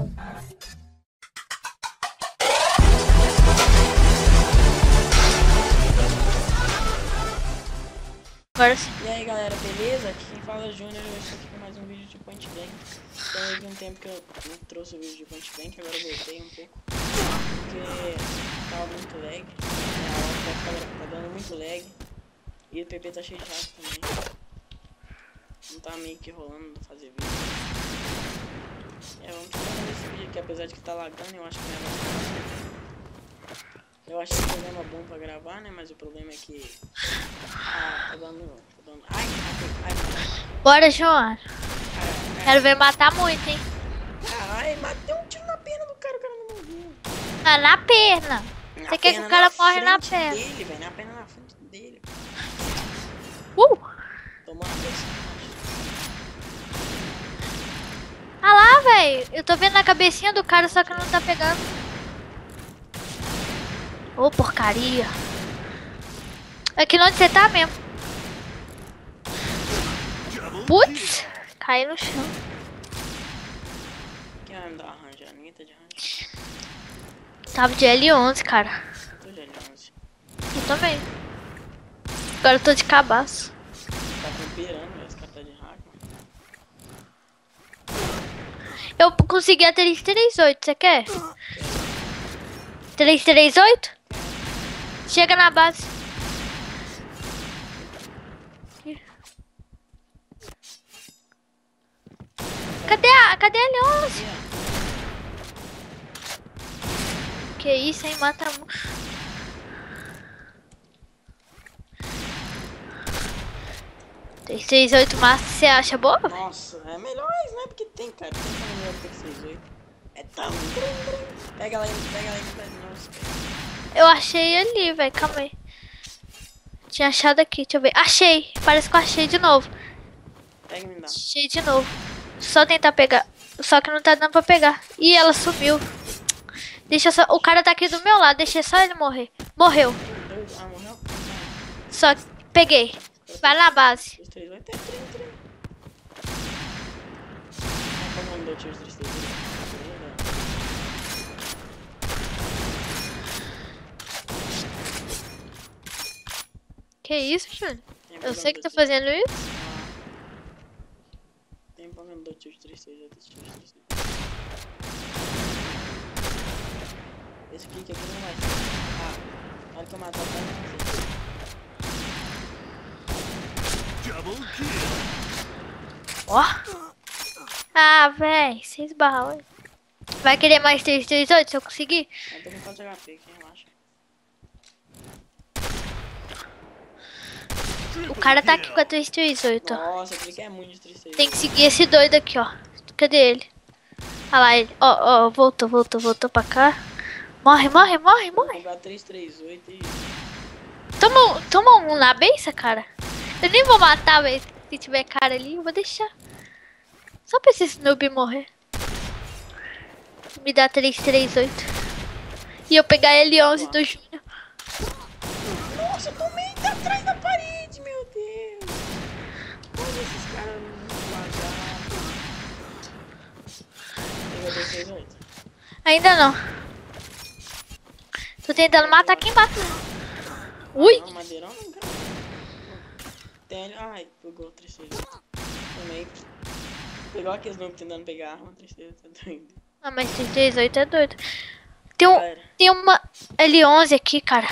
Agora sim. E aí galera, beleza? Aqui quem fala é Júnior, eu estou aqui com mais um vídeo de Point Blank. Então houve um tempo que eu não trouxe o vídeo de Point Blank, agora eu voltei um pouco. Porque tava muito lag, tá dando muito lag. E o PP tá cheio de hack também. Não tá meio que rolando fazer vídeo. Vamos fazer esse vídeo aqui, apesar de que tá lagando, eu acho que não é mais. Eu achei o programa bom pra gravar, né? Mas o problema é que... tá dando... Ai. Bora, João. Quero ver matar muito, hein? Ai, matei um tiro na perna do cara, o cara não morreu. Ah, na perna. Você quer que o cara morre na perna? Dele, véio, na perna na frente dele. Tomou na cabeça. Ah lá, velho. Eu tô vendo na cabecinha do cara, só que não tá pegando. Ô, porcaria. Aqui onde você tá mesmo. Putz, caí no chão. Quem vai me dar arranjo? Ninguém tá de arranjo. Tava de L11, cara. Tô de L11. Eu também. Agora eu tô de cabaço. Tá camperando, velho. Esse cara tá de hack, mano. Eu consegui a 338, você quer? 338? Chega na base. Cadê a L11? Que isso, hein? Mata muito. Tem 38 massa, você acha boa? Nossa, é melhor a sniper que tem, cara. Tem que melhor que 68. É tão grande. Pega ela aí, nossa. Eu achei ali, velho. Calma aí. Tinha achado aqui, deixa eu ver. Achei. Parece que eu achei de novo. Pega e me dá. Achei de novo. Só tentar pegar. Só que não tá dando pra pegar. Ih, ela sumiu. Deixa só... O cara tá aqui do meu lado. Deixa só ele morrer. Morreu. Ah, morreu? Só peguei. Vai na base. 338 é 33. Como não deu tiro 338? Que isso, Júnior? Eu sei que tá fazendo isso. Tem um pouco do tiro 338. Esse clique aqui não vai ser. Ah, olha que eu matar o cara, não sei. Ó. Ah, véi. 6/8. Vai querer mais 338 se eu conseguir? Eu tô com 4 HP aqui, relaxa. O cara tá aqui com a 338, ó. Nossa, aquele que é muito de 338. Tem que seguir esse doido aqui, ó. Cadê ele? Olha lá ele. Ó, voltou pra cá. Morre. Vou comprar 338 e... Toma um na beça, cara. Eu nem vou matar, velho. Se tiver cara ali, eu vou deixar. Só pra esse noob morrer. Me dá 338. E eu pegar L11 do Júnior. Nossa, eu tomei atrás da parede, meu Deus. Olha esses caras muito vagados. Pegou 338. Ainda não. Tô tentando matar quem mata. Ui! Não, madeirão não, cara. Tem... Ai, pegou 338. Tomei. Pegou aqueles nomes tentando pegar arma, 338 tá doido. Ah, mas 338 é doido. Galera. Tem uma L11 aqui, cara.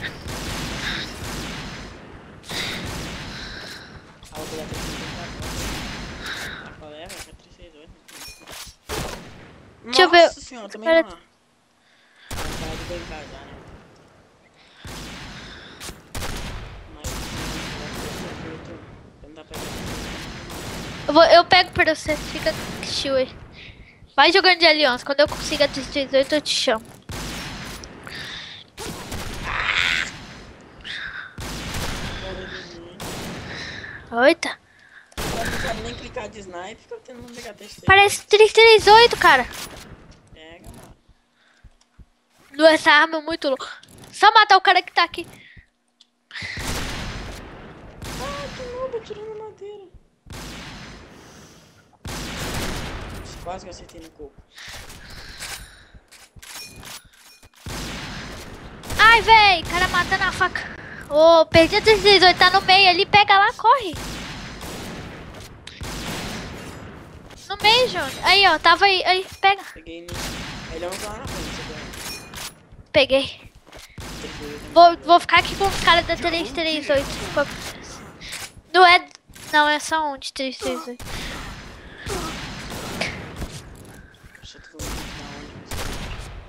Ah, vou pegar 338. Qual é, velho? 338. Deixa eu ver. Nossa senhora, também não. Cara de brincar já, né? Eu pego pra você, fica chill aí. Vai jogando de L11, quando eu consigo a 338 eu te chamo. Oita. Não sabe nem clicar de sniper, fica tentando pegar 338. Parece 338, cara. Pega, mano. Essa arma é muito louca. Só matar o cara que tá aqui. Ah, que noob, tirando madeira. Quase que eu acertei no coco. Ai, véi, cara matando a faca. Ô, perdi a 338, tá no meio ali, pega lá, corre. No meio, Júnior. Aí, ó, tava aí, pega. Peguei no... Ele é um lá na frente, Peguei. Vou ficar aqui com os caras da 338. Não é... Não, é só um de 338. Deixa eu ver da onde.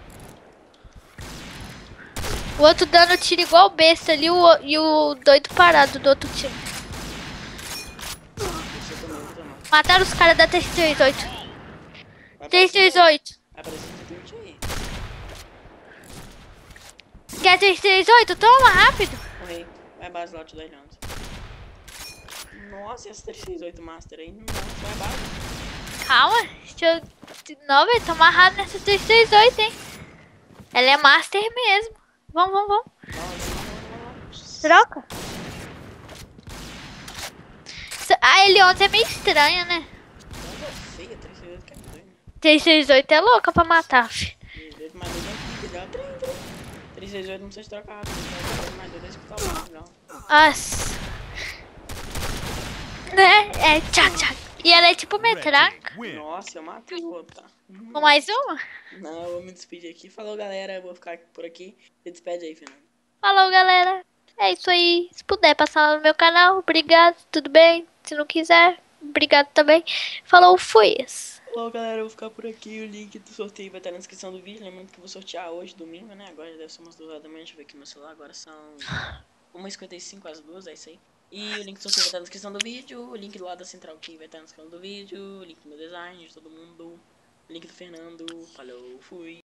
O outro dando tiro igual besta ali e o doido parado do outro time. Deixa eu também, vou tomar. Mataram os caras da 338. 338. Vai aparecer no Twitch aí. Quer 338? Toma, rápido. Morri. Vai base lá, eu te dou olhando. Nossa, essa 368 Master aí. Nossa, vai base. Calma. Deixa eu... Não, velho, tô amarrado nessa 338, hein. Ela é master mesmo. Vamos. Troca. A L11 é meio estranha, né? Nossa, feia, 368 que é doido. 338 é louca pra matar, fi. 368 mais doido é um pique, dá 368 não precisa trocar rápido. 368 mais doido é escutar o barulho, não. Nossa. Né? É tchac. E ela é tipo metraca. Nossa, eu matei o outro, tá? Com mais uma? Não, eu vou me despedir aqui. Falou, galera. Eu vou ficar por aqui. Se despede aí, Fernando. Falou, galera. É isso aí. Se puder passar lá no meu canal, obrigado. Tudo bem? Se não quiser, obrigado também. Falou, fui. Falou, galera. Eu vou ficar por aqui. O link do sorteio vai estar na descrição do vídeo. Lembrando que eu vou sortear hoje, domingo, né? Agora já deve ser umas 2 horas da manhã. Deixa eu ver aqui no meu celular. Agora são 1h55, quase 2, é isso aí. E o link do sorteio vai estar na descrição do vídeo. O link do lado da central aqui vai estar na descrição do vídeo. O link do meu design, de todo mundo. O link do Fernando. Falou, fui.